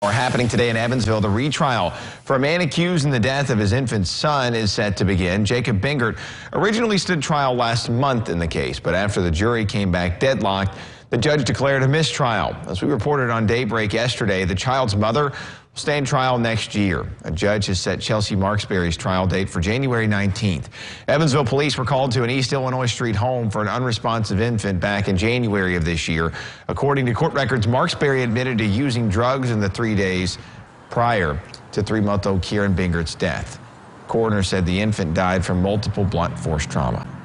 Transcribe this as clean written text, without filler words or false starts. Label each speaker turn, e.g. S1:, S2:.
S1: More happening today in Evansville. The retrial for a man accused in the death of his infant son is set to begin. Jacob Bingert originally stood trial last month in the case, but after the jury came back deadlocked, the judge declared a mistrial. As we reported on Daybreak yesterday, the child's mother will stand trial next year. A judge has set Chelsea Marksberry's trial date for January 19th. Evansville police were called to an East Illinois Street home for an unresponsive infant back in January of this year. According to court records, Marksberry admitted to using drugs in the 3 days prior to 3-month-old Kieran Bingert's death. Coroner said the infant died from multiple blunt force trauma.